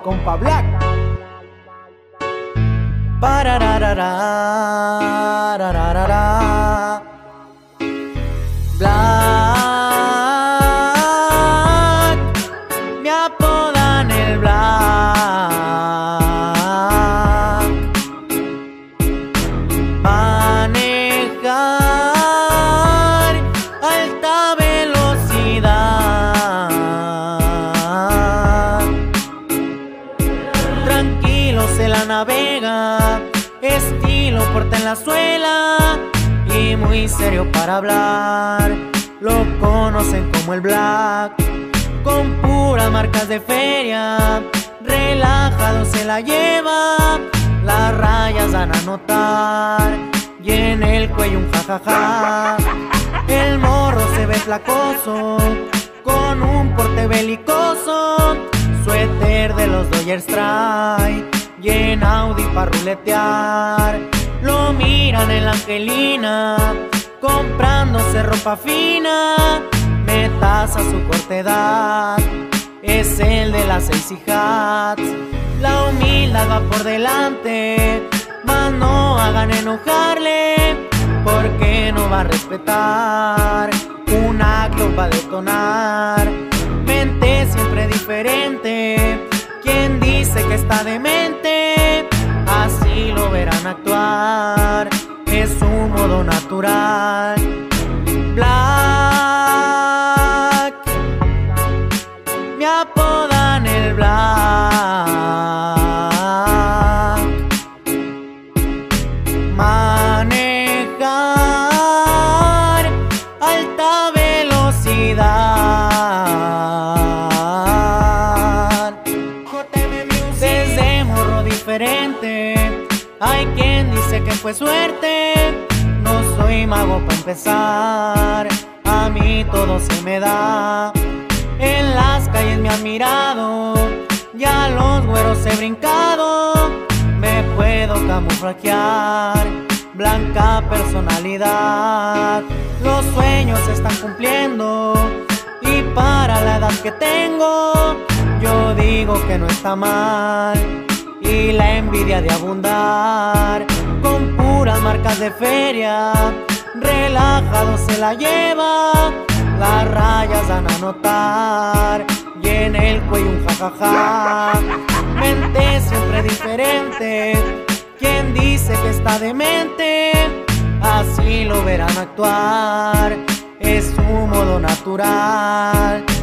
compa Black. Parararara, Black, me apodan el Black. Manejar alta velocidad, tranquilo se la navega, estilo porta en la suela y muy serio para hablar. Lo conocen como el Black, con puras marcas de feria, relajado se la lleva, las rayas dan a notar y en el cuello un jajaja. El morro se ve flacoso, con un porte belicoso, suéter de los Dodgers trae y en Audi pa' ruletear. Lo miran en la Angelina, comprándose ropa fina, metas a su corta edad, es el de las 6 hijas. La humildad va por delante, mas no hagan enojarle, porque no va a respetar, una globa va a detonar. Mente siempre diferente, quien dice que está demente, así lo verán actuar, es su modo natural. Black, me apodan el Black. Manejar alta velocidad, desde morro diferente, hay quien dice que fue suerte. No soy mago para empezar, a mí todo se me da. En las calles me han mirado, ya los güeros he brincado, me puedo camuflajear, blanca personalidad. Los sueños se están cumpliendo y para la edad que tengo, yo digo que no está mal. Y la envidia de abundar, con puras marcas de feria, relajado se la lleva, las rayas dan a notar y en el cuello un jajaja. Mente siempre diferente, quien dice que está demente, así lo verán actuar, es su modo natural.